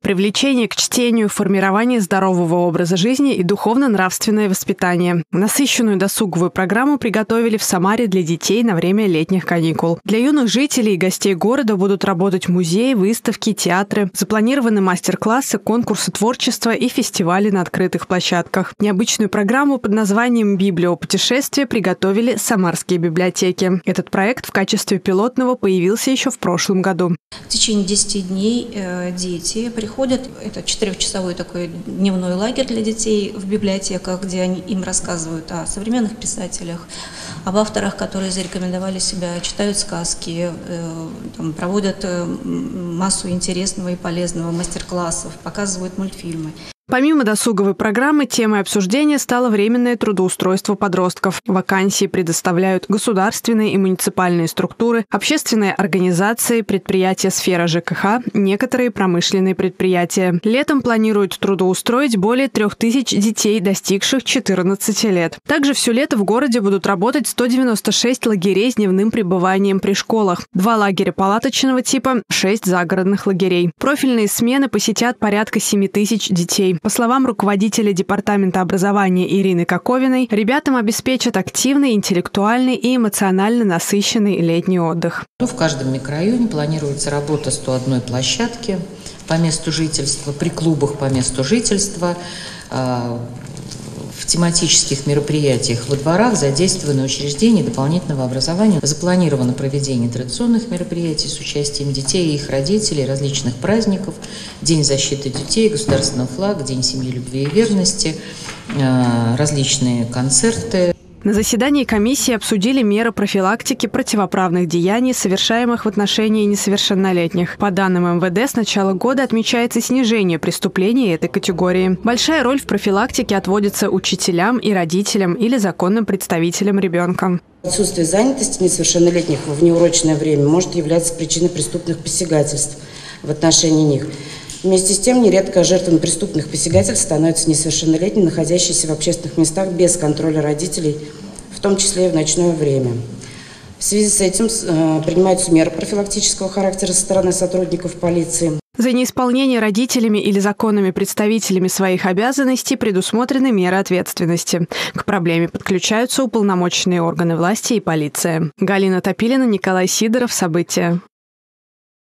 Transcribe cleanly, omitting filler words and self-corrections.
привлечение к чтению, формирование здорового образа жизни и духовно-нравственное воспитание. Насыщенную досуговую программу приготовили в Самаре для детей на время летних каникул. Для юных жителей и гостей города будут работать музеи, выставки, театры. Запланированы мастер-классы, конкурсы творчества и фестивали на открытых площадках. Необычную программу под названием «Библиопутешествие» приготовили самарские библиотеки. Этот проект в качестве пилотного появился еще в прошлом году. В течение 10 дней дети приходят. Это 4-часовой такой дневной лагерь для детей в библиотеках, где они им рассказывают о современных писателях, об авторах, которые зарекомендовали себя, читают сказки, проводят массу интересного и полезного мастер-классов, показывают мультфильмы. Помимо досуговой программы, темой обсуждения стало временное трудоустройство подростков. Вакансии предоставляют государственные и муниципальные структуры, общественные организации, предприятия сферы ЖКХ, некоторые промышленные предприятия. Летом планируют трудоустроить более 3000 детей, достигших 14 лет. Также все лето в городе будут работать 196 лагерей с дневным пребыванием при школах, 2 лагеря палаточного типа, 6 загородных лагерей. Профильные смены посетят порядка 7000 детей. По словам руководителя департамента образования Ирины Коковиной, ребятам обеспечат активный, интеллектуальный и эмоционально насыщенный летний отдых. В каждом микрорайоне планируется работа 101 площадки по месту жительства, при клубах по месту жительства, в тематических мероприятиях во дворах задействованы учреждения дополнительного образования. Запланировано проведение традиционных мероприятий с участием детей и их родителей, различных праздников, День защиты детей, государственного флага, День семьи, любви и верности, различные концерты. На заседании комиссии обсудили меры профилактики противоправных деяний, совершаемых в отношении несовершеннолетних. По данным МВД, с начала года отмечается снижение преступлений этой категории. Большая роль в профилактике отводится учителям и родителям или законным представителям ребенка. Отсутствие занятости несовершеннолетних во внеурочное время может являться причиной преступных посягательств в отношении них. Вместе с тем, нередко жертвами преступных посягательств становятся несовершеннолетние, находящиеся в общественных местах без контроля родителей, в том числе и в ночное время. В связи с этим принимаются меры профилактического характера со стороны сотрудников полиции. За неисполнение родителями или законными представителями своих обязанностей предусмотрены меры ответственности. К проблеме подключаются уполномоченные органы власти и полиция. Галина Топилина, Николай Сидоров. События.